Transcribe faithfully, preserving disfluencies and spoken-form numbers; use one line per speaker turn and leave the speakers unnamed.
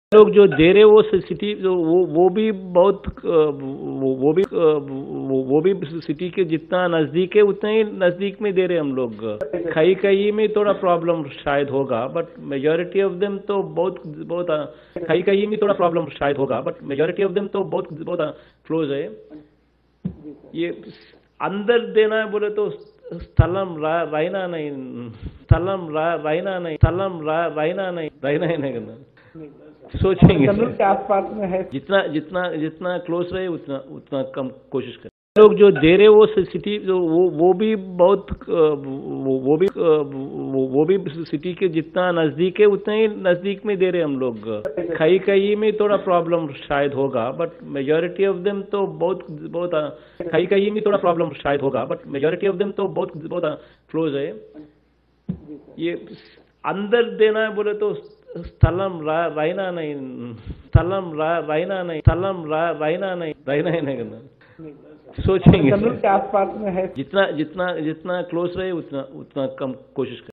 लोग जो दे रहे वो सिटी जो वो वो भी बहुत वो वो भी वो वो भी सिटी के जितना नज़दीक है उतना ही नज़दीक में दे रहे हम लोग। कहीं कहीं में थोड़ा प्रॉब्लम शायद होगा बट मेजॉरिटी ऑफ देम तो बहुत बहुत कहीं कहीं में थोड़ा प्रॉब्लम शायद होगा बट मेजॉरिटी ऑफ देम तो बहुत बहुत क्लोज है। ये अंदर देना है बोले तो स्थलम रहना नहीं, स्थलम रहना नहीं, स्थलम रहना नहीं, रहना ही नहीं करना सोचेंगे
के आसपास में है।
जितना जितना जितना क्लोज रहे उतना उतना कम कोशिश करें। लोग जो दे रहे वो सिटी जो वो वो भी बहुत वो वो भी वो वो भी सिटी के जितना नज़दीक है उतना ही नज़दीक में दे रहे हम लोग। कहीं कहीं में थोड़ा प्रॉब्लम शायद होगा बट मेजॉरिटी ऑफ देम तो बहुत बहुत कहीं कहीं में थोड़ा प्रॉब्लम शायद होगा बट मेजॉरिटी ऑफ देम तो बहुत बहुत क्लोज है। ये अंदर देना है बोले तो स्थलम रहना नहीं, स्थलम रहना नहीं, स्थलम रहना नहीं, रहना ही नहीं करना सोचेंगे
के आसपास में है।
जितना जितना जितना क्लोज रहे उतना उतना कम कोशिश करें।